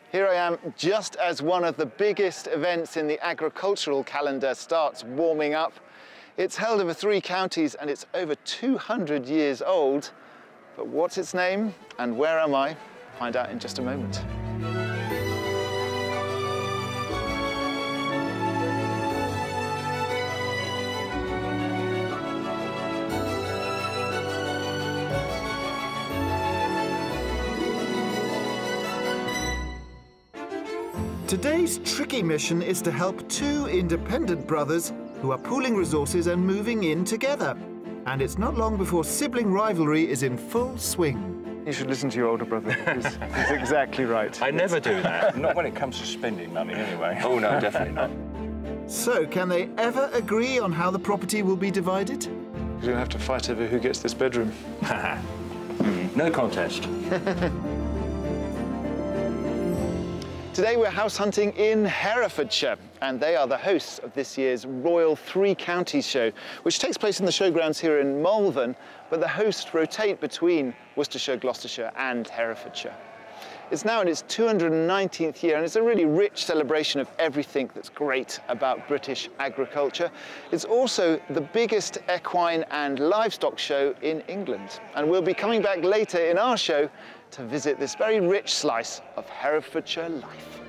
Here I am just as one of the biggest events in the agricultural calendar starts warming up. It's held over 3 counties and it's over 200 years old. But what's its name and where am I? Find out in just a moment. Today's tricky mission is to help 2 independent brothers who are pooling resources and moving in together. And it's not long before sibling rivalry is in full swing. You should listen to your older brother. He's exactly right. I never do that. Not when it comes to spending money, anyway. Oh, no, definitely not. So, can they ever agree on how the property will be divided? You're going to have to fight over who gets this bedroom. No contest. Today we're house hunting in Herefordshire, and they are the hosts of this year's Royal 3 Counties show, which takes place in the showgrounds here in Malvern, but the hosts rotate between Worcestershire, Gloucestershire and Herefordshire. It's now in its 219th year, and it's a really rich celebration of everything that's great about British agriculture. It's also the biggest equine and livestock show in England, and we'll be coming back later in our show to visit this very rich slice of Herefordshire life.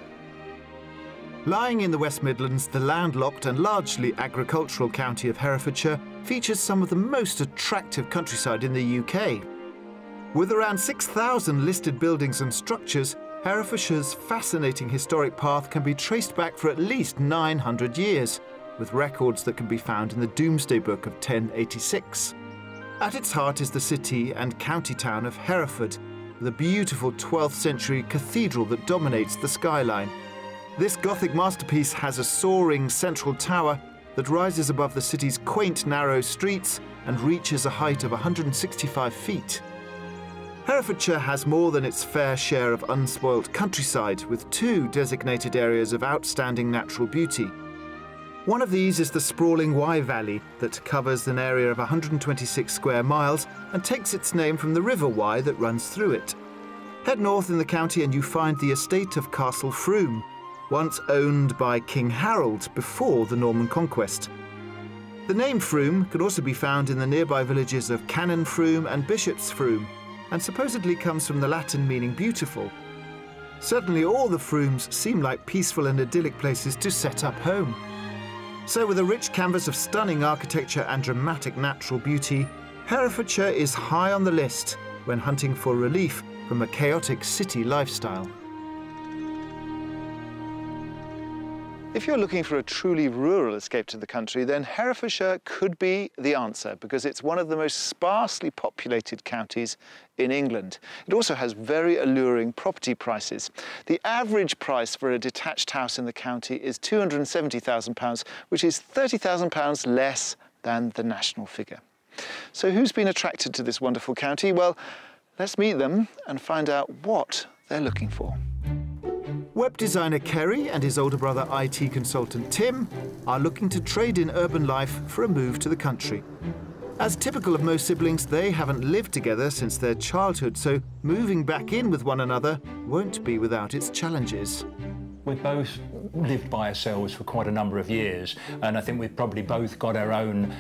Lying in the West Midlands, the landlocked and largely agricultural county of Herefordshire features some of the most attractive countryside in the UK. With around 6,000 listed buildings and structures, Herefordshire's fascinating historic path can be traced back for at least 900 years, with records that can be found in the Domesday Book of 1086. At its heart is the city and county town of Hereford, the beautiful 12th century cathedral that dominates the skyline. This Gothic masterpiece has a soaring central tower that rises above the city's quaint narrow streets and reaches a height of 165 feet. Herefordshire has more than its fair share of unspoilt countryside, with 2 designated areas of outstanding natural beauty. One of these is the sprawling Wye Valley that covers an area of 126 square miles and takes its name from the River Wye that runs through it. Head north in the county and you find the estate of Castle Froome, once owned by King Harold before the Norman conquest. The name Froome could also be found in the nearby villages of Cannon Froome and Bishop's Froome, and supposedly comes from the Latin meaning beautiful. Certainly all the Froomes seem like peaceful and idyllic places to set up home. So with a rich canvas of stunning architecture and dramatic natural beauty, Herefordshire is high on the list when hunting for relief from a chaotic city lifestyle. If you're looking for a truly rural escape to the country, then Herefordshire could be the answer, because it's one of the most sparsely populated counties in England. It also has very alluring property prices. The average price for a detached house in the county is £270,000, which is £30,000 less than the national figure. So who's been attracted to this wonderful county? Well, let's meet them and find out what they're looking for. Web designer Kerry and his older brother IT consultant Tim are looking to trade in urban life for a move to the country. As typical of most siblings, they haven't lived together since their childhood, so moving back in with one another won't be without its challenges. We've both lived by ourselves for quite a number of years, and I think we've probably both got our own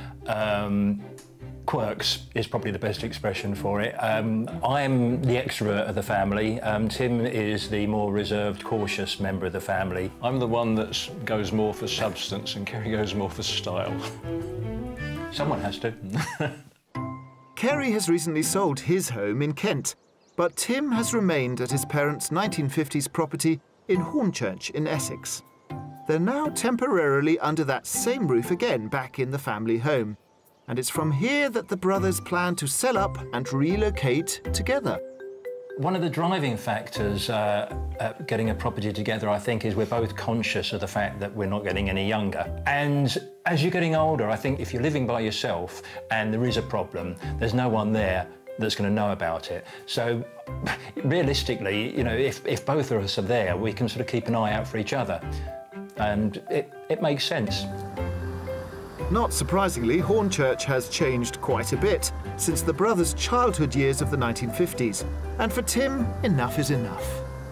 quirks is probably the best expression for it. I'm the extrovert of the family. Tim is the more reserved, cautious member of the family. I'm the one that goes more for substance and Kerry goes more for style. Someone has to. Kerry has recently sold his home in Kent, but Tim has remained at his parents' 1950s property in Hornchurch in Essex. They're now temporarily under that same roof again, back in the family home. And it's from here that the brothers plan to sell up and relocate together. One of the driving factors getting a property together, I think, is we're both conscious of the fact that we're not getting any younger. And as you're getting older, I think if you're living by yourself and there is a problem, there's no one there that's going to know about it. So realistically, you know, if both of us are there, we can sort of keep an eye out for each other. And it makes sense. Not surprisingly, Hornchurch has changed quite a bit since the brothers' childhood years of the 1950s. And for Tim, enough is enough.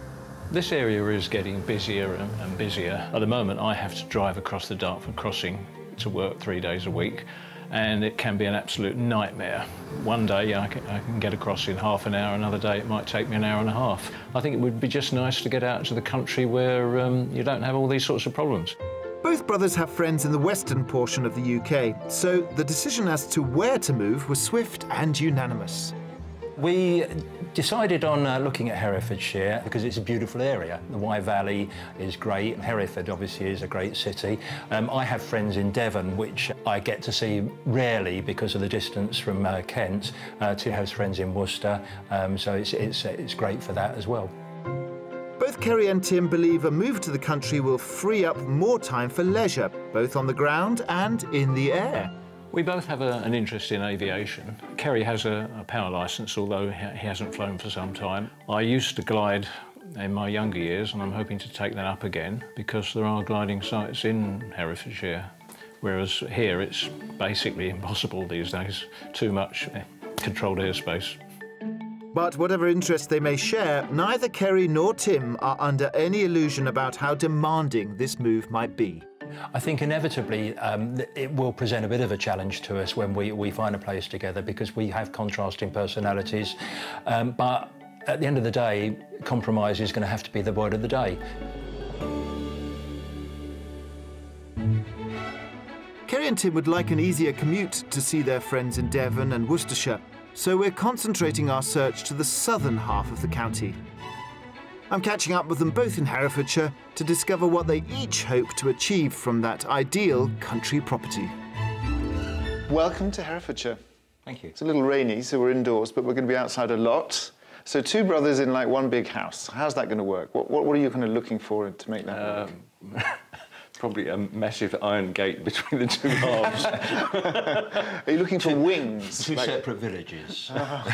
This area is getting busier and busier. At the moment, I have to drive across the Dartford crossing to work 3 days a week, and it can be an absolute nightmare. One day I can get across in half an hour, another day it might take me an hour and a half. I think it would be just nice to get out to the country where you don't have all these sorts of problems. Both brothers have friends in the western portion of the UK, so the decision as to where to move was swift and unanimous. We decided on looking at Herefordshire because it's a beautiful area. The Wye Valley is great. Hereford obviously is a great city. I have friends in Devon, which I get to see rarely because of the distance from Kent. Tim has friends in Worcester, so it's great for that as well. Both Kerry and Tim believe a move to the country will free up more time for leisure, both on the ground and in the air. We both have an interest in aviation. Kerry has a power licence, although he hasn't flown for some time. I used to glide in my younger years, and I'm hoping to take that up again because there are gliding sites in Herefordshire, whereas here it's basically impossible these days. Too much controlled airspace. But whatever interest they may share, neither Kerry nor Tim are under any illusion about how demanding this move might be. I think inevitably it will present a bit of a challenge to us when we find a place together because we have contrasting personalities. But at the end of the day, compromise is going to have to be the word of the day. Kerry and Tim would like an easier commute to see their friends in Devon and Worcestershire, so we're concentrating our search to the southern half of the county. I'm catching up with them both in Herefordshire to discover what they each hope to achieve from that ideal country property. Welcome to Herefordshire. Thank you. It's a little rainy, so we're indoors, but we're going to be outside a lot. So two brothers in like one big house. How's that going to work? What are you kind of looking for to make that work? Probably a massive iron gate between the two halves. Are you looking for wings? Two separate villages.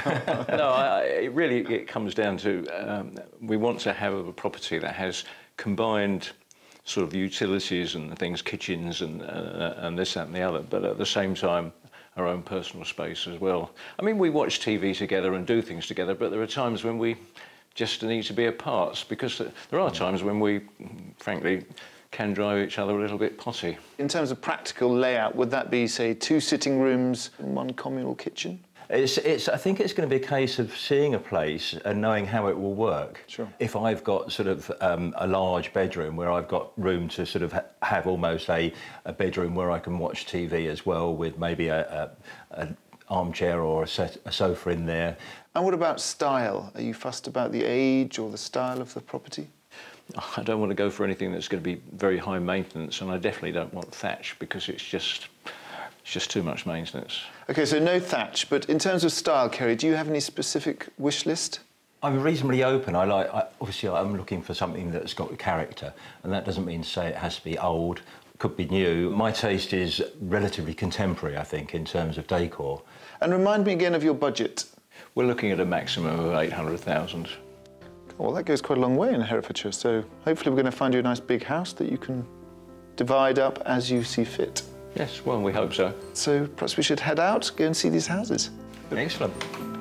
No, it comes down to we want to have a property that has combined sort of utilities and things, kitchens and this, that and the other, but at the same time our own personal space as well. I mean, we watch TV together and do things together, but there are times when we just need to be apart because there are times when we, frankly, can drive each other a little bit potty. In terms of practical layout, would that be, say, 2 sitting rooms and 1 communal kitchen? I think it's going to be a case of seeing a place and knowing how it will work. Sure. If I've got sort of a large bedroom where I've got room to sort of have almost a bedroom where I can watch TV as well with maybe an armchair or a sofa in there. And what about style? Are you fussed about the age or the style of the property? I don't want to go for anything that's going to be very high maintenance, and I definitely don't want thatch because it's just too much maintenance. OK, so no thatch, but in terms of style, Kerry, do you have any specific wish list? I'm reasonably open. Obviously, I'm looking for something that's got character, and that doesn't mean to say it has to be old, could be new. My taste is relatively contemporary, I think, in terms of decor. And remind me again of your budget. We're looking at a maximum of 800,000. Well, that goes quite a long way in Herefordshire, so hopefully we're going to find you a nice big house that you can divide up as you see fit. Yes, well, we hope so. So perhaps we should head out, go and see these houses. Excellent.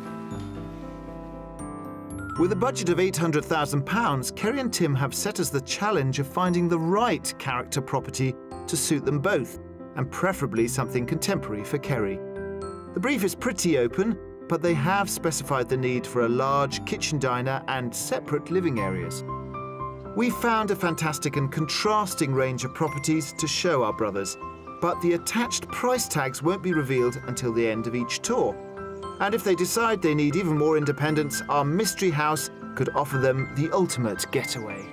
With a budget of £800,000, Kerry and Tim have set us the challenge of finding the right character property to suit them both, and preferably something contemporary for Kerry. The brief is pretty open, but they have specified the need for a large kitchen diner and separate living areas. We found a fantastic and contrasting range of properties to show our brothers, but the attached price tags won't be revealed until the end of each tour. And if they decide they need even more independence, our mystery house could offer them the ultimate getaway.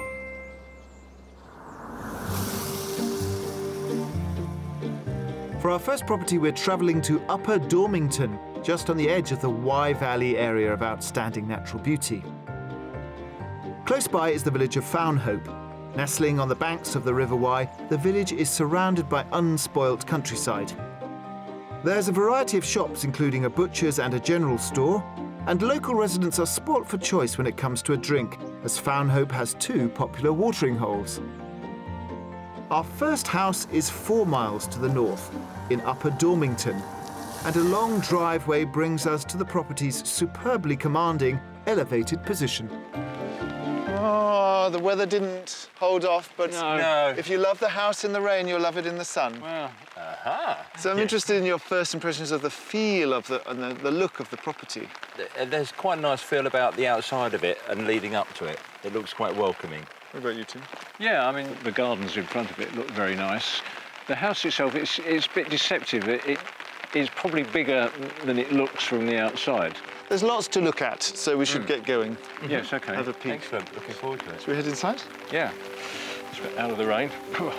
For our first property, we're travelling to Upper Dormington, just on the edge of the Wye Valley area of outstanding natural beauty. Close by is the village of Fownhope. Nestling on the banks of the River Wye, the village is surrounded by unspoilt countryside. There's a variety of shops, including a butcher's and a general store, and local residents are spoilt for choice when it comes to a drink, as Fownhope has 2 popular watering holes. Our first house is 4 miles to the north, in Upper Dormington, and a long driveway brings us to the property's superbly commanding, elevated position. Oh, Oh, the weather didn't hold off, but No. if you love the house in the rain, you'll love it in the sun. Well, So I'm interested in your first impressions of the feel of and the look of the property. There's quite a nice feel about the outside of it and leading up to it. It looks quite welcoming. What about you, Tim? Yeah, I mean, the gardens in front of it look very nice. The house itself, it's a bit deceptive. It is probably bigger than it looks from the outside. There's lots to look at, so we should get going. Yes, OK. Have a peek. Excellent. Looking forward to it. Should we head inside? Yeah. Let's get out of the rain.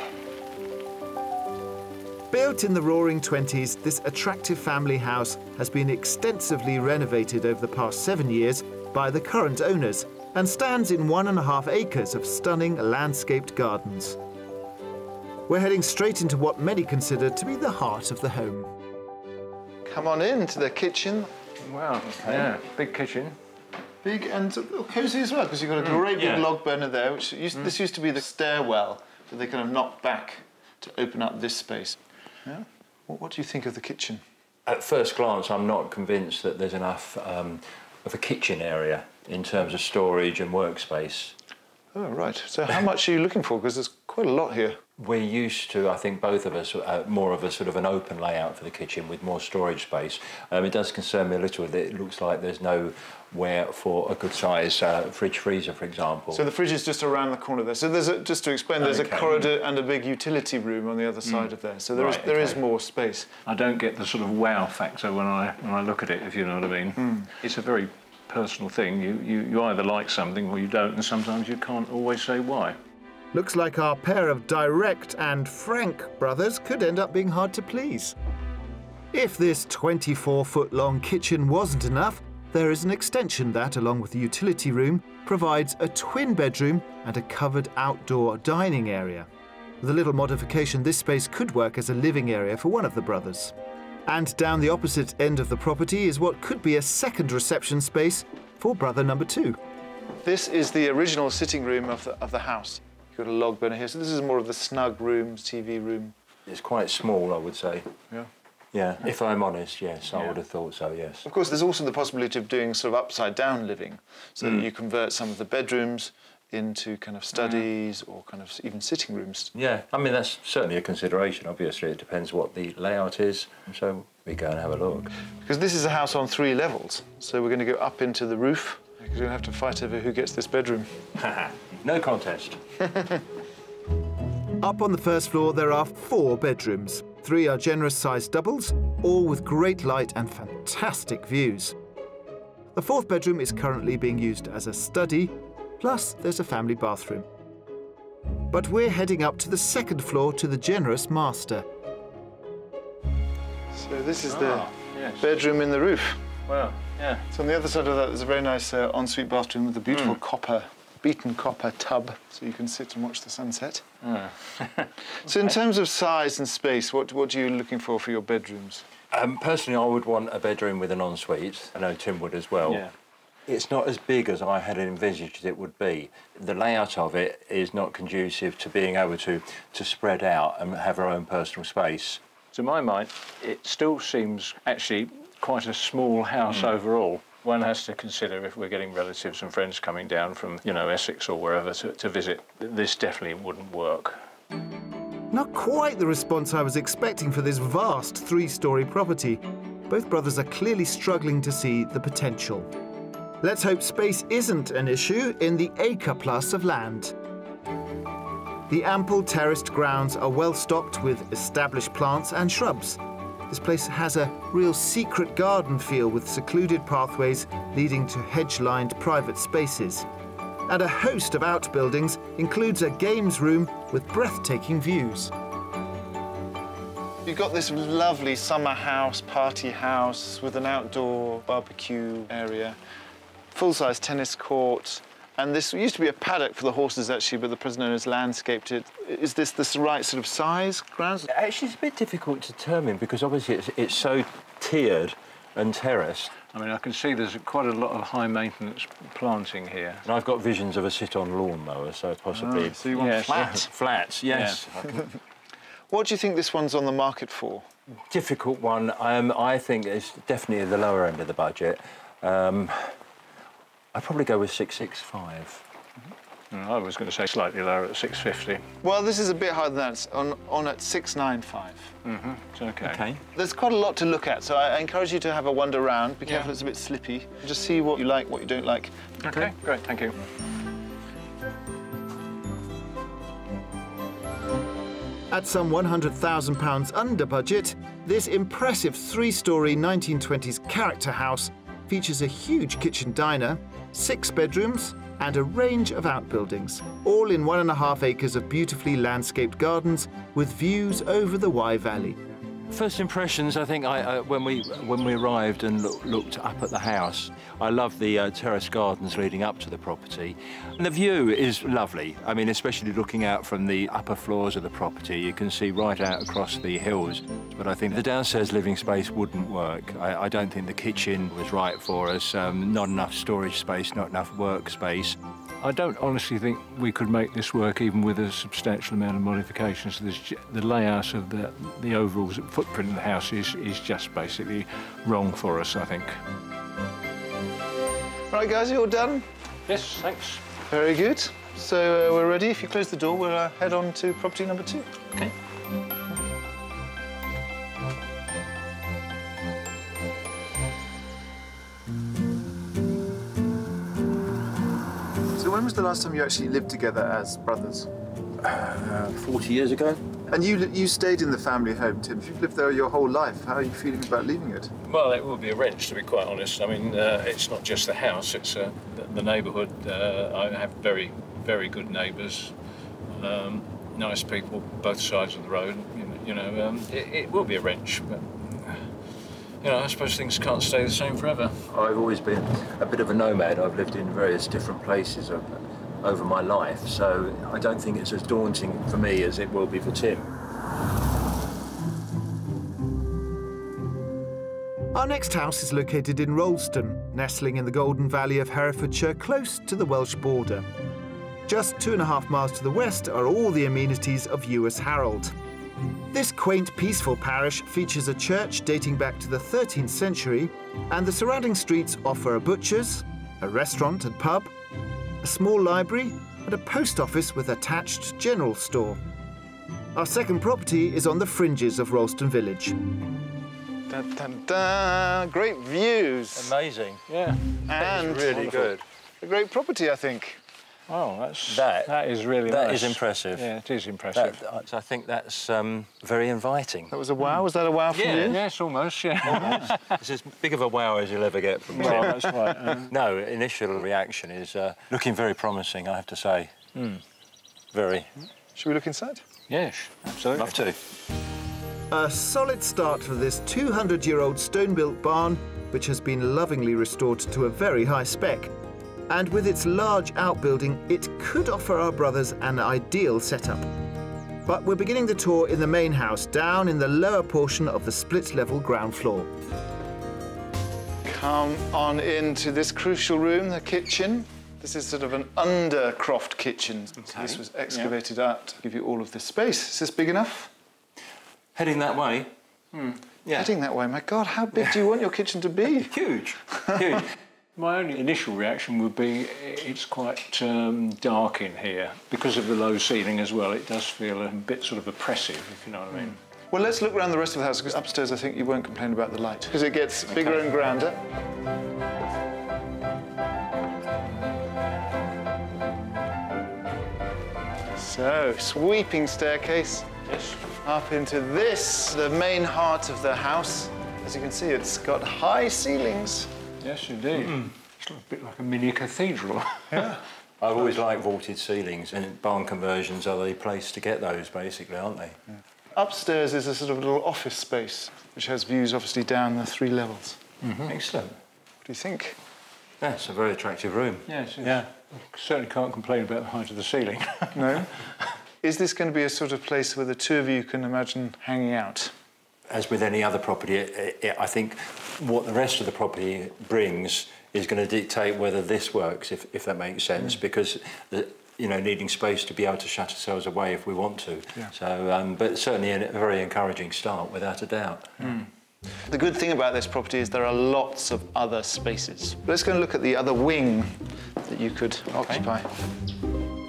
Built in the Roaring '20s, this attractive family house has been extensively renovated over the past 7 years by the current owners and stands in 1.5 acres of stunning landscaped gardens. We're heading straight into what many consider to be the heart of the home. Come on in to the kitchen. Wow, yeah, big kitchen. Big and cosy as well, because you've got a great big log burner there, which this used to be the stairwell that they kind of knocked back to open up this space. Yeah? What do you think of the kitchen? At first glance, I'm not convinced that there's enough of a kitchen area in terms of storage and workspace. Oh, right. So how much are you looking for? Because there's quite a lot here. We're used to, I think, both of us, more of a sort of an open layout for the kitchen with more storage space. It does concern me a little that it looks like there's nowhere for a good size fridge freezer, for example. So the fridge is just around the corner there. So there's just to explain, there's a corridor and a big utility room on the other side of there. So there is more space. I don't get the sort of wow factor when I look at it, if you know what I mean. It's a very personal thing. You either like something or you don't, and sometimes you can't always say why. Looks like our pair of direct and frank brothers could end up being hard to please. If this 24-foot-long kitchen wasn't enough, there is an extension that, along with the utility room, provides a twin bedroom and a covered outdoor dining area. With a little modification, this space could work as a living area for one of the brothers. And down the opposite end of the property is what could be a second reception space for brother number 2. This is the original sitting room of the house. You've got a log burner here, so this is more of the snug room, TV room. It's quite small, I would say. Yeah. Yeah, if I'm honest, yes, I would have thought so, yes. Of course, there's also the possibility of doing sort of upside-down living, so that you convert some of the bedrooms into kind of studies or kind of even sitting rooms. Yeah, I mean, that's certainly a consideration, obviously. It depends what the layout is, so we go and have a look. Because this is a house on 3 levels, so we're going to go up into the roof, because we're going to have to fight over who gets this bedroom. No contest. Up on the first floor, there are 4 bedrooms. 3 are generous-sized doubles, all with great light and fantastic views. The 4th bedroom is currently being used as a study, plus there's a family bathroom. But we're heading up to the 2nd floor to the generous master. So this is the bedroom in the roof. Well, yeah. So on the other side of that, there's a very nice ensuite bathroom with a beautiful beaten copper tub, so you can sit and watch the sunset. So in terms of size and space, what are you looking for your bedrooms? Personally, I would want a bedroom with an ensuite. I know Tim would as well. Yeah. It's not as big as I had envisaged it would be. The layout of it is not conducive to being able to spread out and have our own personal space. To my mind, it still seems actually quite a small house overall. One has to consider if we're getting relatives and friends coming down from, you know, Essex or wherever to visit, this definitely wouldn't work. Not quite the response I was expecting for this vast 3-storey property. Both brothers are clearly struggling to see the potential. Let's hope space isn't an issue in the acre-plus of land. The ample terraced grounds are well stocked with established plants and shrubs. This place has a real secret garden feel with secluded pathways leading to hedge-lined private spaces. And a host of outbuildings includes a games room with breathtaking views. You've got this lovely summer house, party house with an outdoor barbecue area, full-size tennis court, and this used to be a paddock for the horses, actually, but the present owners landscaped it. Is this the right sort of size grounds? Actually, it's a bit difficult to determine because obviously it's so tiered and terraced. I mean, I can see there's quite a lot of high-maintenance planting here. And I've got visions of a sit-on lawnmower, so possibly... So you want flat? Flats, yes. Yeah. What do you think this one's on the market for? Difficult one. I think it's definitely at the lower end of the budget. I'd probably go with 665. I was going to say slightly lower at 650. Well, this is a bit higher than that. It's on at 695. It's okay. Okay. There's quite a lot to look at, so I encourage you to have a wander around. Be careful, it's a bit slippy. Just see what you like, what you don't like. Okay, great, thank you. At some £100,000 under budget, this impressive three-storey 1920s character house features a huge kitchen diner, 6 bedrooms, and a range of outbuildings, all in 1.5 acres of beautifully landscaped gardens with views over the Wye Valley. First impressions, I think, when we arrived and looked up at the house, I love the terrace gardens leading up to the property. And the view is lovely. I mean, especially looking out from the upper floors of the property, you can see right out across the hills. But I think the downstairs living space wouldn't work. I don't think the kitchen was right for us. Not enough storage space, not enough workspace. I don't honestly think we could make this work even with a substantial amount of modifications. The layout of the overall footprint of the house is just basically wrong for us, I think. Right, guys, you all done? Yes, thanks. Very good. So we're ready. If you close the door, we'll head on to property number 2. Okay. So when was the last time you actually lived together as brothers? 40 years ago. And you stayed in the family home, Tim. You've lived there your whole life. How are you feeling about leaving it? Well, it will be a wrench, to be quite honest. I mean, it's not just the house, it's the neighbourhood. I have very, very good neighbours, nice people, both sides of the road. It will be a wrench, but, I suppose things can't stay the same forever. I've always been a bit of a nomad. I've lived in various different places over my life, so I don't think it's as daunting for me as it will be for Tim. Our next house is located in Rolleston, nestling in the Golden Valley of Herefordshire, close to the Welsh border. Just 2.5 miles to the west are all the amenities of Ewes Harold. This quaint, peaceful parish features a church dating back to the 13th century, and the surrounding streets offer a butcher's, a restaurant and pub, a small library, and a post office with attached general store. Our second property is on the fringes of Rolleston village. Dun, dun, dun. Great views. Amazing. Yeah. And really good. A great property, I think. Oh, that is really nice. That is impressive. Yeah, it is impressive. I think that's very inviting. That was a wow. Was that a wow for you? Yes, almost, yeah. It's as big of a wow as you'll ever get from Tim. Well, that's right. No, initial reaction is looking very promising, I have to say. Very. Should we look inside? Yes, absolutely. Love to. A solid start for this 200-year-old stone-built barn, which has been lovingly restored to a very high spec. And with its large outbuilding, it could offer our brothers an ideal setup. But we're beginning the tour in the main house, down in the lower portion of the split-level ground floor. Come on into this crucial room, the kitchen. This is sort of an undercroft kitchen. Okay. So this was excavated out to give you all of this space. Is this big enough? Heading that way. Yeah. Heading that way. My God, how big do you want your kitchen to be? Huge. Huge. My only initial reaction would be it's quite dark in here. Because of the low ceiling as well, it does feel a bit sort of oppressive, if you know what I mean. Well, let's look around the rest of the house, because upstairs I think you won't complain about the light, because it gets bigger and grander. So, sweeping staircase. Yes. Up into this, the main heart of the house. As you can see, it's got high ceilings. Yes, indeed. It's a bit like a mini cathedral. Yeah. I've always liked vaulted ceilings, and barn conversions are the place to get those, basically, aren't they? Yeah. Upstairs is a sort of little office space, which has views, obviously, down the 3 levels. Excellent. What do you think? Yeah, it's a very attractive room. Yes, yeah. I certainly can't complain about the height of the ceiling. No? Is this going to be a sort of place where the two of you can imagine hanging out? As with any other property, I think what the rest of the property brings is going to dictate whether this works, if that makes sense, because needing space to be able to shut ourselves away if we want to. Yeah. So, but certainly a very encouraging start, without a doubt. The good thing about this property is there are lots of other spaces. Let's go and look at the other wing that you could occupy.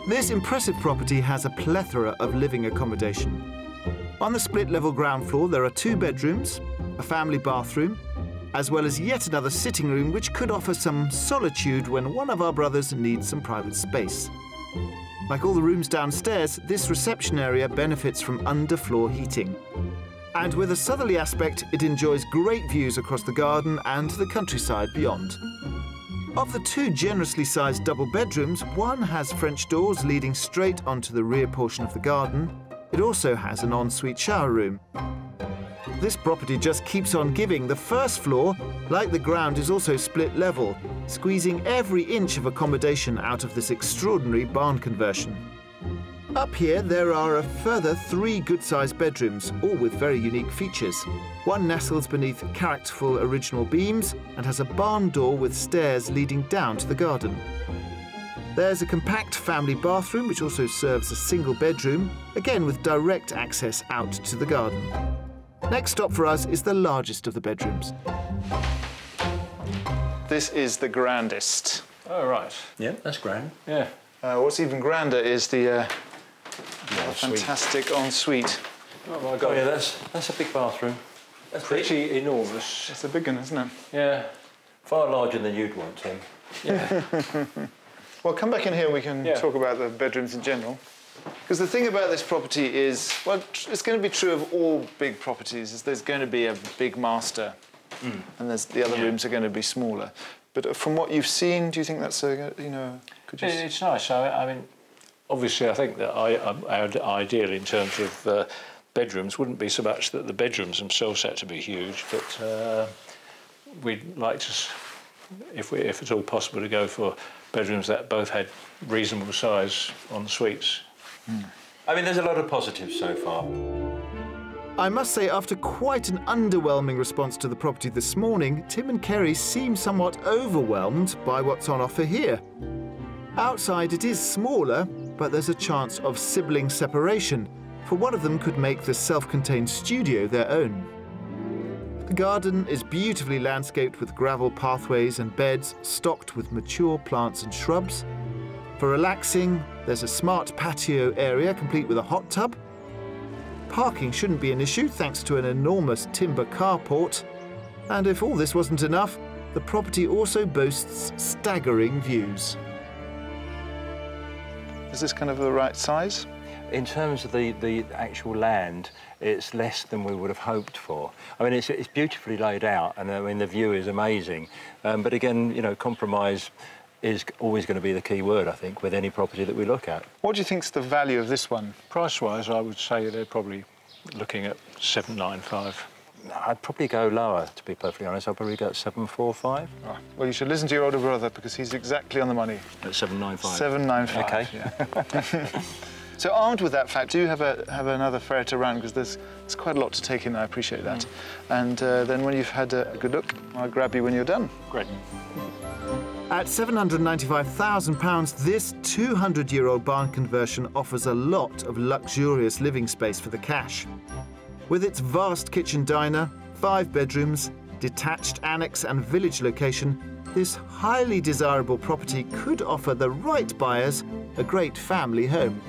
This impressive property has a plethora of living accommodation. On the split-level ground floor, there are 2 bedrooms, a family bathroom, as well as yet another sitting room which could offer some solitude when one of our brothers needs some private space. Like all the rooms downstairs, this reception area benefits from underfloor heating. And with a southerly aspect, it enjoys great views across the garden and the countryside beyond. Of the 2 generously sized double bedrooms, one has French doors leading straight onto the rear portion of the garden. It also has an ensuite shower room. This property just keeps on giving. The first floor, like the ground, is also split level, squeezing every inch of accommodation out of this extraordinary barn conversion. Up here, there are a further 3 good-sized bedrooms, all with very unique features. One nestles beneath characterful original beams and has a barn door with stairs leading down to the garden. There's a compact family bathroom, which also serves a single bedroom, again with direct access out to the garden. Next stop for us is the largest of the bedrooms. This is the grandest. Oh, right. Yeah, that's grand. Yeah. What's even grander is the Ensuite. fantastic ensuite. Oh, my God. Oh, yeah, that's a big bathroom. That's Pretty enormous. It's a big one, isn't it? Yeah. far larger than you'd want, Tim. Yeah. Well, come back in here and we can Yeah. talk about the bedrooms in general. Because the thing about this property is, well, it's going to be true of all big properties, is there's going to be a big master and the other rooms are going to be smaller. But from what you've seen, do you think that's, you know, could you... It's nice. I mean, obviously, I think that our ideal in terms of bedrooms wouldn't be so much that the bedrooms themselves had to be huge, but we'd like to, if it's all possible, to go for bedrooms that both had reasonable size en suites. I mean, there's a lot of positives so far. I must say, after quite an underwhelming response to the property this morning, Tim and Kerry seem somewhat overwhelmed by what's on offer here. Outside it is smaller, but there's a chance of sibling separation, for one of them could make the self-contained studio their own. The garden is beautifully landscaped with gravel pathways and beds stocked with mature plants and shrubs. For relaxing, there's a smart patio area complete with a hot tub. Parking shouldn't be an issue thanks to an enormous timber carport. And if all this wasn't enough, the property also boasts staggering views. Is this kind of the right size? In terms of the actual land, it's less than we would have hoped for. I mean, it's beautifully laid out, and I mean, the view is amazing. But again, you know, compromise is always going to be the key word, I think, with any property that we look at. What do you think's the value of this one? Price-wise, I would say they're probably looking at 795. I'd probably go lower, to be perfectly honest. I'd probably go at 745. Oh, well, you should listen to your older brother because he's exactly on the money. At 795. 795. Okay. Yeah. So armed with that fact, do you have another ferret around, because there's quite a lot to take in. I appreciate that. And then when you've had a good look, I'll grab you when you're done. Great. At £795,000, this 200-year-old barn conversion offers a lot of luxurious living space for the cash. With its vast kitchen diner, 5 bedrooms, detached annex and village location, this highly desirable property could offer the right buyers a great family home.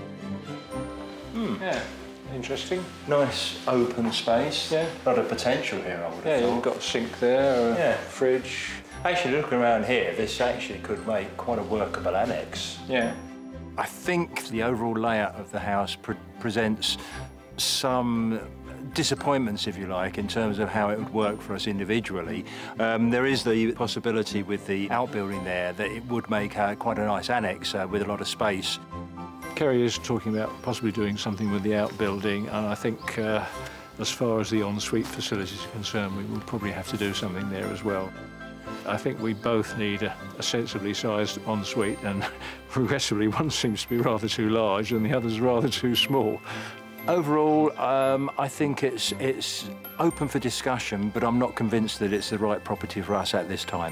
Yeah, interesting. Nice open space. Yeah. A lot of potential here, I would have Yeah, thought. you've got a sink there, a Yeah. fridge. Actually, looking around here, this actually could make quite a workable annex. Yeah. I think the overall layout of the house presents some disappointments, if you like, in terms of how it would work for us individually. There is the possibility with the outbuilding there that it would make quite a nice annex with a lot of space. Kerry is talking about possibly doing something with the outbuilding, and I think as far as the ensuite facilities are concerned, we will probably have to do something there as well. I think we both need a sensibly sized ensuite, and progressively one seems to be rather too large and the other's rather too small. Overall, I think it's open for discussion, but I'm not convinced that it's the right property for us at this time.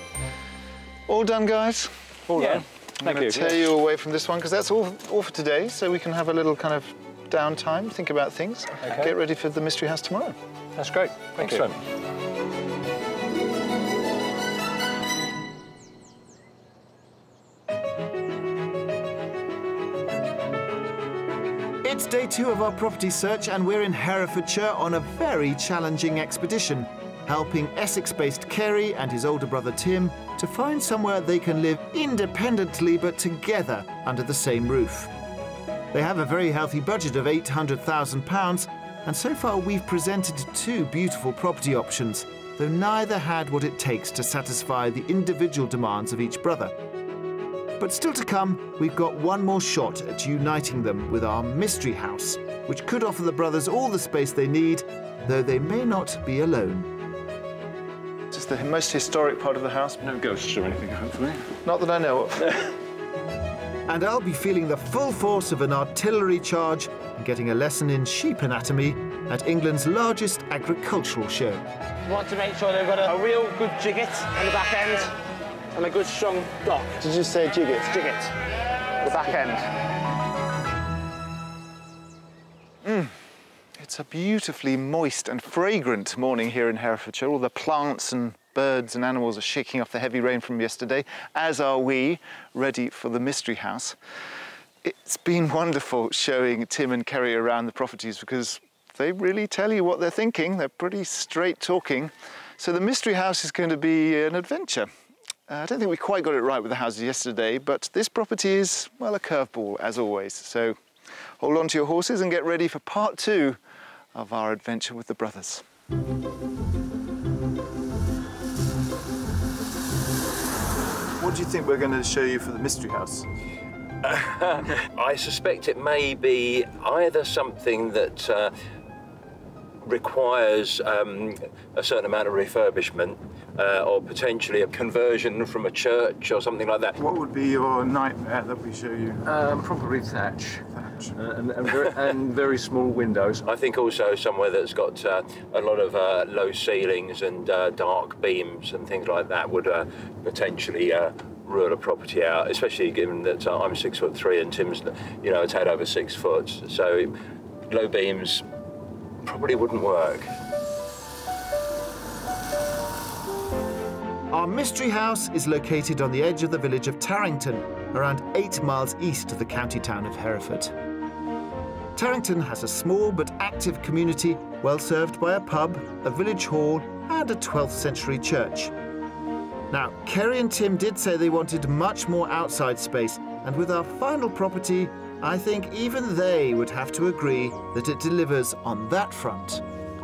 All done, guys? All Yeah. right. I'm going to tear you away from this one, because that's all for today, so we can have a little kind of downtime, think about things, get ready for the Mystery House tomorrow. That's great. Thanks Okay. so much. It's day 2 of our property search and we're in Herefordshire on a very challenging expedition, helping Essex-based Kerry and his older brother Tim to find somewhere they can live independently but together under the same roof. They have a very healthy budget of £800,000 and so far we've presented 2 beautiful property options, though neither had what it takes to satisfy the individual demands of each brother. But still to come, we've got one more shot at uniting them with our mystery house, which could offer the brothers all the space they need, though they may not be alone. Just the most historic part of the house. No ghosts or anything, hopefully. Not that I know of. And I'll be feeling the full force of an artillery charge and getting a lesson in sheep anatomy at England's largest agricultural show. You want to make sure they've got a real good jigget on the back end and a good strong dock. Did you say jigget? Jigget. The back end. It's a beautifully moist and fragrant morning here in Herefordshire. All the plants and birds and animals are shaking off the heavy rain from yesterday, as are we, ready for the mystery house. It's been wonderful showing Tim and Kerry around the properties because they really tell you what they're thinking. They're pretty straight talking. So the mystery house is going to be an adventure. I don't think we quite got it right with the houses yesterday, but this property is, well, a curveball, as always. So hold on to your horses and get ready for part 2 of our adventure with the brothers. What do you think we're going to show you for the mystery house? I suspect it may be either something that requires a certain amount of refurbishment or potentially a conversion from a church or something like that. What would be your nightmare that we show you? Probably thatch. And very small windows. I think also somewhere that's got a lot of low ceilings and dark beams and things like that would potentially rule a property out, especially given that I'm 6'3" and Tim's, you know, a tad over 6 foot. So low beams probably wouldn't work. Our mystery house is located on the edge of the village of Tarrington, around 8 miles east of the county town of Hereford. Tarrington has a small but active community, well served by a pub, a village hall and a 12th century church. Now, Kerry and Tim did say they wanted much more outside space, and with our final property, I think even they would have to agree that it delivers on that front.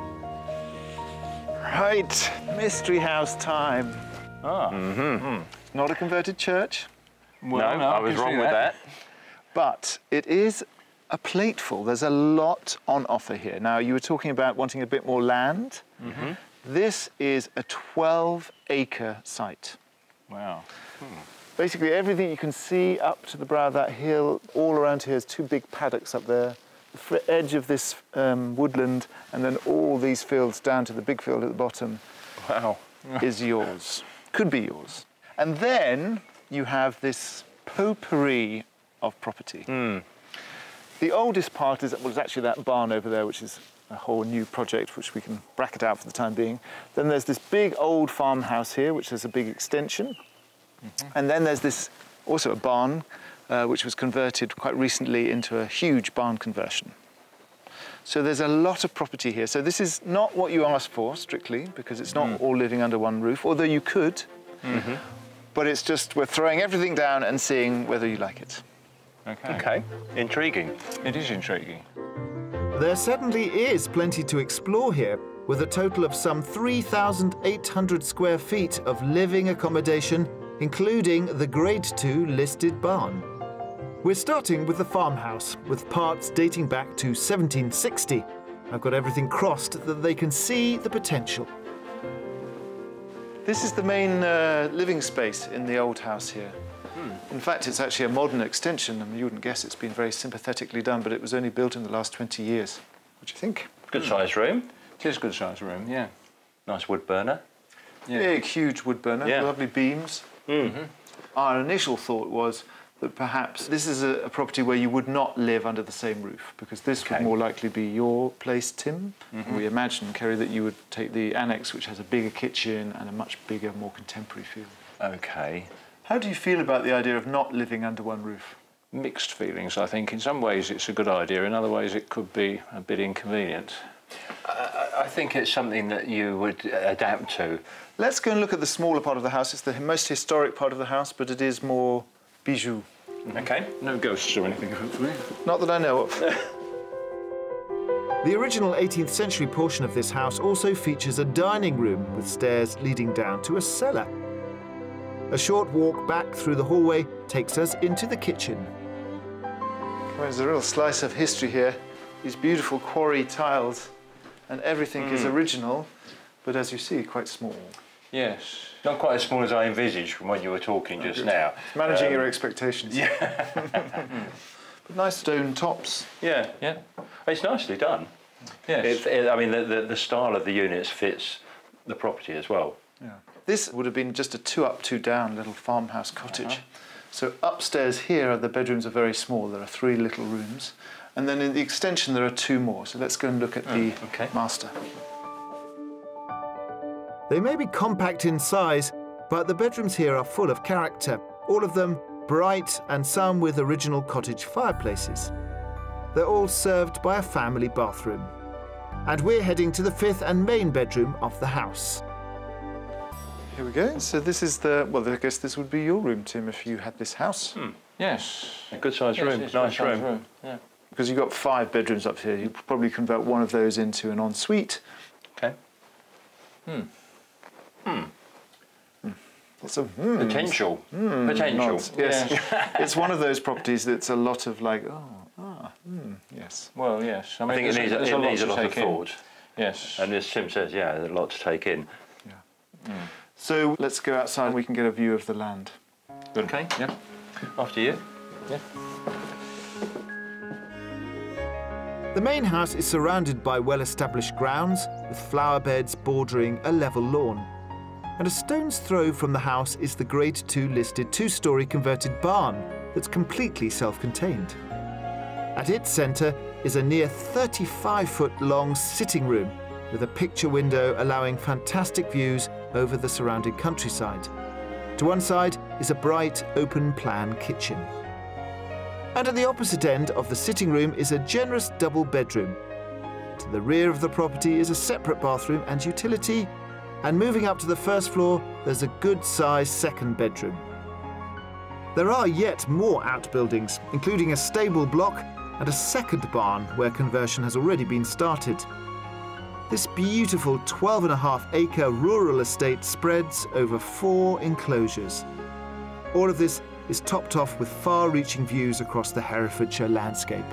Right, mystery house time. Not a converted church, Well, no, I was wrong with that. but it is a plateful. There's a lot on offer here. Now, you were talking about wanting a bit more land. This is a 12-acre site. Wow. Basically, everything you can see up to the brow of that hill, all around here is 2 big paddocks up there. The edge of this woodland, and then all these fields down to the big field at the bottom. Wow. Is yours. Could be yours. And then you have this potpourri of property. The oldest part was actually that barn over there, which is a whole new project, which we can bracket out for the time being. Then there's this big old farmhouse here, which has a big extension. And then there's this, also a barn, which was converted quite recently into a huge barn conversion. So there's a lot of property here. So this is not what you asked for, strictly, because it's not all living under one roof, although you could. But it's just, we're throwing everything down and seeing whether you like it. Okay. Intriguing. It is intriguing. There certainly is plenty to explore here, with a total of some 3,800 square feet of living accommodation, including the Grade 2 listed barn. We're starting with the farmhouse, with parts dating back to 1760. I've got everything crossed that they can see the potential. This is the main living space in the old house here. In fact, it's actually a modern extension. I mean, you wouldn't guess it's been very sympathetically done, but it was only built in the last 20 years. What do you think? Good sized room. It is a good sized room, yeah. Nice wood burner. Big, huge wood burner, lovely beams. Our initial thought was that perhaps this is a property where you would not live under the same roof, because this would more likely be your place, Tim. We imagine, Kerry, that you would take the annex, which has a bigger kitchen and a much bigger, more contemporary feel. Okay. How do you feel about the idea of not living under one roof? mixed feelings, I think. In some ways it's a good idea, in other ways it could be a bit inconvenient. I think it's something that you would adapt to. Let's go and look at the smaller part of the house. It's the most historic part of the house, but it is more bijou. Okay, no ghosts or anything, hopefully. Not that I know of. The original 18th century portion of this house also features a dining room with stairs leading down to a cellar. A short walk back through the hallway takes us into the kitchen. Well, there's a real slice of history here. These beautiful quarry tiles, and everything is original, but as you see, quite small. Yes, not quite as small as I envisaged from when you were talking just now. Managing your expectations. Yeah. But nice stone tops. Yeah, yeah. It's nicely done. Yes. I mean, the style of the units fits the property as well. Yeah. This would have been just a 2 up, 2 down little farmhouse cottage. So upstairs here, the bedrooms are very small. There are 3 little rooms. And then in the extension, there are 2 more. So let's go and look at the master. They may be compact in size, but the bedrooms here are full of character, all of them bright and some with original cottage fireplaces. They're all served by a family bathroom. And we're heading to the 5th and main bedroom of the house. Here we go. So this is the, well, I guess this would be your room, Tim, if you had this house. Yes, a good-sized room, nice room. Yeah. Because you've got 5 bedrooms up here, you'd probably convert one of those into an ensuite. Okay. Lots of potential. Potential. Nods. Yes. It's one of those properties that's a lot of like, yes. Well, yes. I think it needs a lot of thought. Yes. And as Tim says, yeah, there's a lot to take in. Yeah. So let's go outside and we can get a view of the land. Good. Okay, yeah. After you. Yeah. The main house is surrounded by well-established grounds, with flower beds bordering a level lawn. And a stone's throw from the house is the Grade 2 listed 2-storey converted barn that's completely self-contained. At its centre is a near 35-foot-long sitting room with a picture window allowing fantastic views over the surrounding countryside. To one side is a bright, open-plan kitchen. And at the opposite end of the sitting room is a generous double bedroom. To the rear of the property is a separate bathroom and utility, and moving up to the first floor, there's a good-sized second bedroom. There are yet more outbuildings, including a stable block and a second barn where conversion has already been started. This beautiful 12.5-acre rural estate spreads over 4 enclosures. All of this is topped off with far-reaching views across the Herefordshire landscape.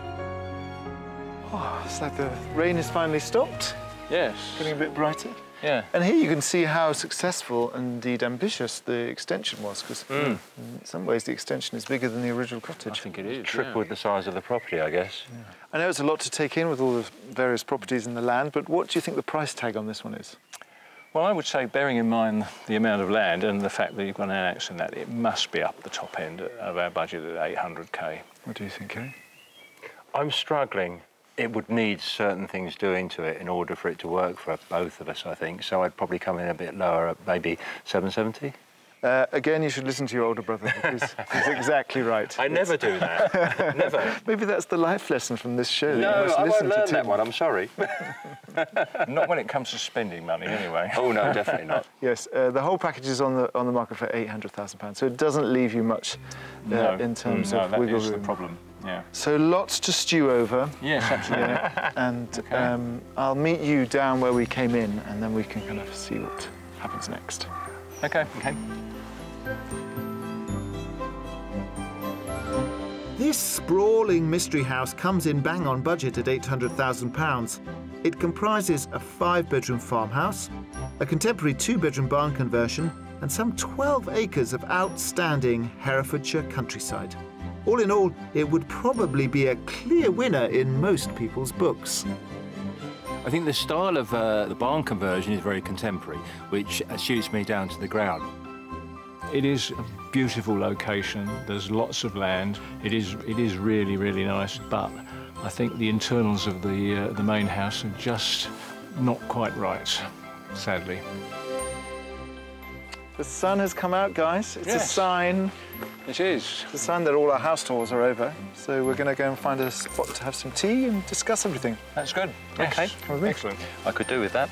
Oh, it's like the rain has finally stopped. Yes. Getting a bit brighter. Yeah. And here you can see how successful and indeed ambitious the extension was, because in some ways the extension is bigger than the original cottage. I think it is. Tripled the size of the property, I guess. Yeah. I know it's a lot to take in with all the various properties in the land, but what do you think the price tag on this one is? Well, I would say, bearing in mind the amount of land and the fact that you've got an annex in that, it must be up the top end of our budget at 800k. What do you think, Kerry? I'm struggling. It would need certain things doing to it in order for it to work for both of us, I think. So I'd probably come in a bit lower, at maybe 770. Again, you should listen to your older brother, because he's exactly right. I never do that. Never. Maybe that's the life lesson from this show. No, I won't learn that one, I'm sorry. Not when it comes to spending money, anyway. Oh, no, definitely not. Yes, the whole package is on the market for £800,000, so it doesn't leave you much in terms of wiggle room. that is the problem. Yeah. So lots to stew over. Yes, absolutely. And I'll meet you down where we came in, and then we can kind of see what happens next. Okay. This sprawling mystery house comes in bang on budget at £800,000. It comprises a 5-bedroom farmhouse, a contemporary 2-bedroom barn conversion, and some 12 acres of outstanding Herefordshire countryside. All in all, it would probably be a clear winner in most people's books. I think the style of the barn conversion is very contemporary, which suits me down to the ground. It is a beautiful location. There's lots of land. It is really, really nice. But I think the internals of the main house are just not quite right, sadly. The sun has come out, guys. It's a sign. It is. It's a sign that all our house tours are over. So we're going to go and find a spot to have some tea and discuss everything. That's good. Okay. Yes. Excellent. I could do with that.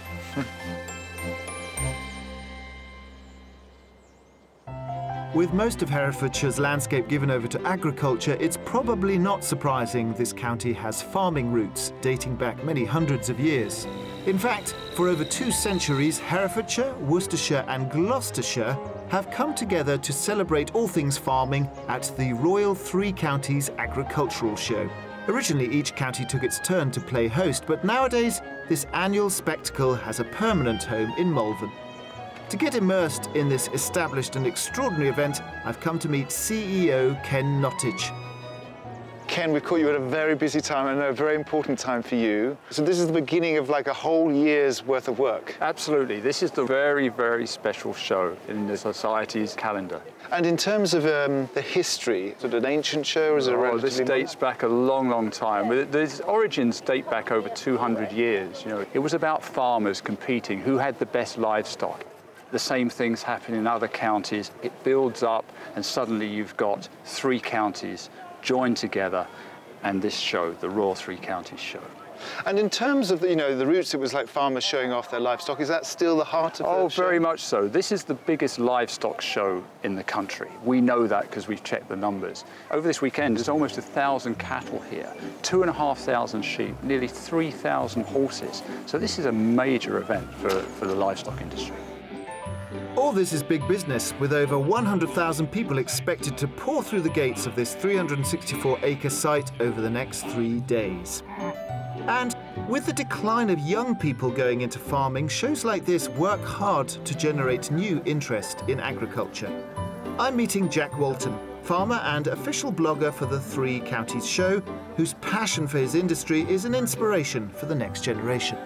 With most of Herefordshire's landscape given over to agriculture, it's probably not surprising this county has farming roots dating back many hundreds of years. In fact, for over 2 centuries, Herefordshire, Worcestershire and Gloucestershire have come together to celebrate all things farming at the Royal Three Counties Agricultural Show. Originally, each county took its turn to play host, but nowadays, this annual spectacle has a permanent home in Malvern. To get immersed in this established and extraordinary event, I've come to meet CEO Ken Nottage. Ken, we caught you at a very busy time and a very important time for you. So this is the beginning of like a whole year's worth of work. Absolutely. This is the very, very special show in the Society's calendar. And in terms of the history, is it an ancient show or is it a relatively this dates back a long, long time. Its origins date back over 200 years. You know, it was about farmers competing, who had the best livestock. The same things happen in other counties. It builds up and suddenly you've got 3 counties joined together and this show, the Royal Three Counties Show. And in terms of the roots, it was like farmers showing off their livestock. Is that still the heart of the show? Oh, very much so. This is the biggest livestock show in the country. We know that because we've checked the numbers. Over this weekend, there's almost 1,000 cattle here, 2,500 sheep, nearly 3,000 horses. So this is a major event for the livestock industry. All this is big business, with over 100,000 people expected to pour through the gates of this 364-acre site over the next 3 days. And with the decline of young people going into farming, shows like this work hard to generate new interest in agriculture. I'm meeting Jack Walton, farmer and official blogger for the Three Counties Show, whose passion for his industry is an inspiration for the next generation.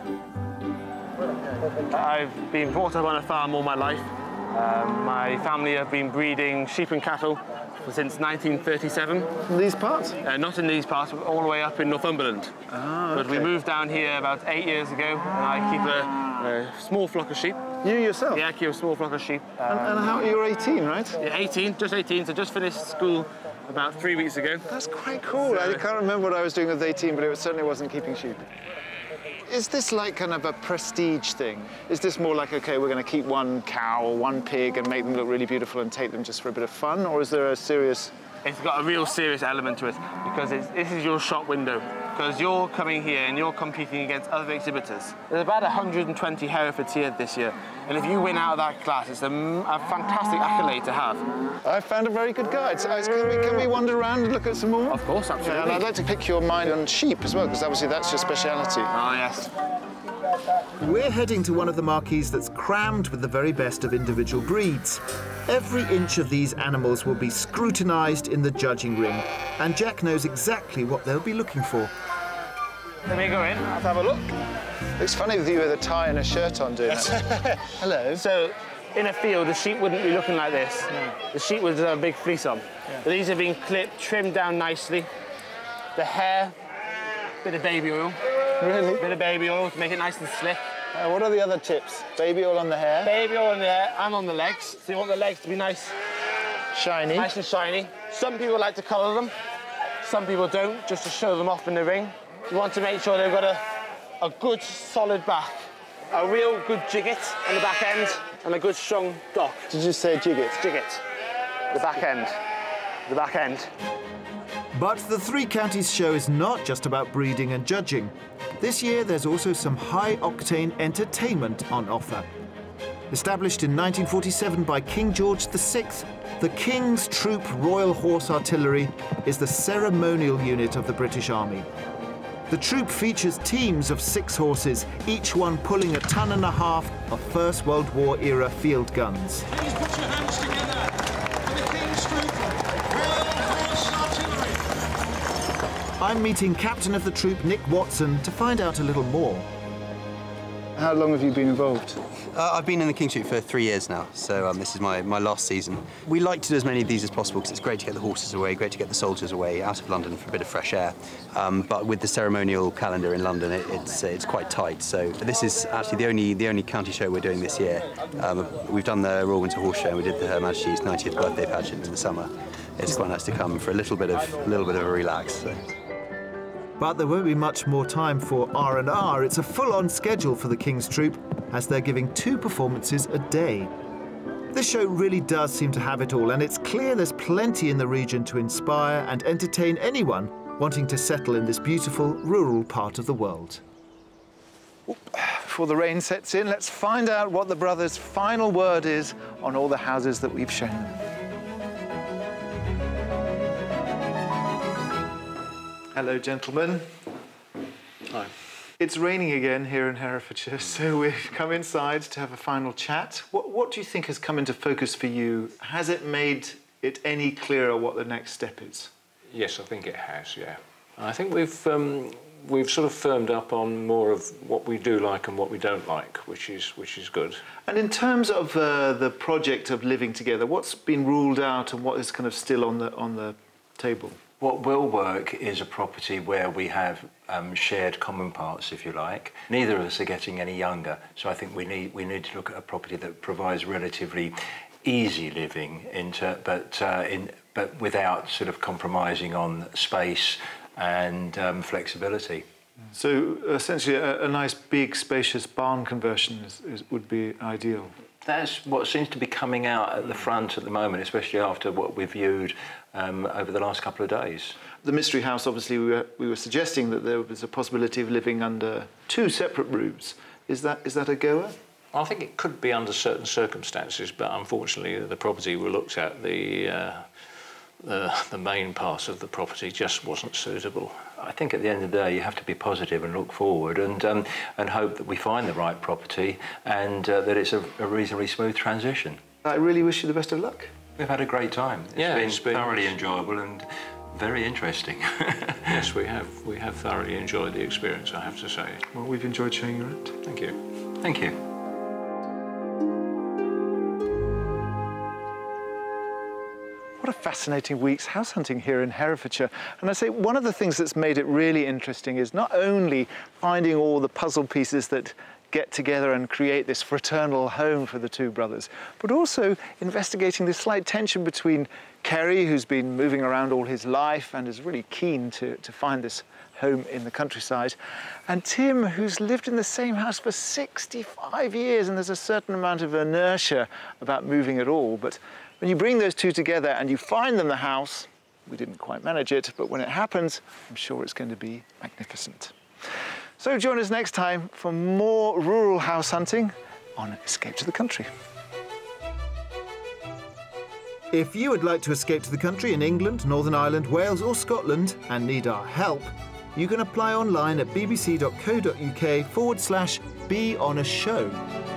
I've been brought up on a farm all my life. My family have been breeding sheep and cattle since 1937. In these parts? Not in these parts, but all the way up in Northumberland. Ah, okay. But we moved down here about 8 years ago, and I keep a small flock of sheep. You yourself? Yeah, I keep a small flock of sheep. And how, you're 18, right? Yeah, 18, just 18, so just finished school about 3 weeks ago. That's quite cool. I can't remember what I was doing with 18, but it certainly wasn't keeping sheep. Is this like kind of a prestige thing? Is this more like, okay, we're going to keep one cow or one pig and make them look really beautiful and take them just for a bit of fun? Or is there a serious... It's got a real serious element to it because this is your shop window. Because you're coming here and you're competing against other exhibitors. There's about 120 Herefords here this year. And if you win out of that class, it's a fantastic accolade to have. I found a very good guide. So can we wander around and look at some more? Of course, absolutely. Yeah, and I'd like to pick your mind on sheep as well, because obviously that's your speciality. Oh, yes. We're heading to one of the marquees that's crammed with the very best of individual breeds. Every inch of these animals will be scrutinised in the judging ring, and Jack knows exactly what they'll be looking for. Let me go in, let's have a look. Looks funny with you with a tie and a shirt on doing that. Hello. So, in a field, the sheep wouldn't be looking like this. No. The sheep would have a big fleece on. Yeah. But these have been clipped, trimmed down nicely. The hair, bit of baby oil. Really? Bit of baby oil to make it nice and slick. What are the other tips? Baby oil on the hair? Baby oil on the hair and on the legs. So you want the legs to be nice. Shiny. Nice and shiny. Some people like to colour them. Some people don't, just to show them off in the ring. You want to make sure they've got a good, solid back. A real good jigget on the back end and a good, strong dock. Did you say jigget? Jigget. The back end. The back end. But the Three Counties Show is not just about breeding and judging. This year, there's also some high-octane entertainment on offer. Established in 1947 by King George VI, the King's Troop Royal Horse Artillery is the ceremonial unit of the British Army. The troop features teams of 6 horses, each one pulling 1.5 tons of First World War era field guns. Please put your hands together for the King's Troop Royal Horse Artillery. I'm meeting Captain of the troop Nick Watson to find out a little more. How long have you been involved? I've been in the King Street for 3 years now, so this is my last season. We like to do as many of these as possible because it's great to get the horses away, great to get the soldiers away, out of London for a bit of fresh air. But with the ceremonial calendar in London, it's quite tight. So this is actually the only county show we're doing this year. We've done the Royal Winter Horse Show, and we did the Her Majesty's 90th birthday pageant in the summer. It's quite nice to come for a little bit of a relax. So. But there won't be much more time for R&R. It's a full-on schedule for the King's Troop, as they're giving 2 performances a day. This show really does seem to have it all, and it's clear there's plenty in the region to inspire and entertain anyone wanting to settle in this beautiful rural part of the world. Before the rain sets in, let's find out what the brothers' final word is on all the houses that we've shown them. Hello, gentlemen. Hi. It's raining again here in Herefordshire, so we've come inside to have a final chat. What do you think has come into focus for you? Has it made it any clearer what the next step is? Yes, I think it has, yeah. I think we've sort of firmed up on more of what we do like and what we don't like, which is good. And in terms of the project of living together, what's been ruled out and what is kind of still on the table? What will work is a property where we have shared common parts, if you like. Neither of us are getting any younger, so I think we need to look at a property that provides relatively easy living, but without sort of compromising on space and flexibility. So essentially, a nice big, spacious barn conversion would be ideal. That's what seems to be coming out at the front at the moment, especially after what we've viewed over the last couple of days. The Mystery House, obviously, we were suggesting that there was a possibility of living under 2 separate roofs. Is that a goer? I think it could be under certain circumstances, but unfortunately the property we looked at, the main part of the property just wasn't suitable. I think at the end of the day you have to be positive and look forward and hope that we find the right property and that it's a reasonably smooth transition. I really wish you the best of luck. We've had a great time. It's been thoroughly enjoyable and very interesting. Yes, we have thoroughly enjoyed the experience, I have to say. Well, we've enjoyed showing you around. Thank you. Thank you. What a fascinating week's house hunting here in Herefordshire. And I say one of the things that's made it really interesting is not only finding all the puzzle pieces that get together and create this fraternal home for the 2 brothers, but also investigating the slight tension between Kerry, who's been moving around all his life and is really keen to find this home in the countryside, and Tim, who's lived in the same house for 65 years, and there's a certain amount of inertia about moving at all. But when you bring those 2 together and you find them the house, we didn't quite manage it, but when it happens, I'm sure it's going to be magnificent. So join us next time for more rural house hunting on Escape to the Country. If you would like to escape to the country in England, Northern Ireland, Wales or Scotland and need our help, you can apply online at bbc.co.uk/be on a show.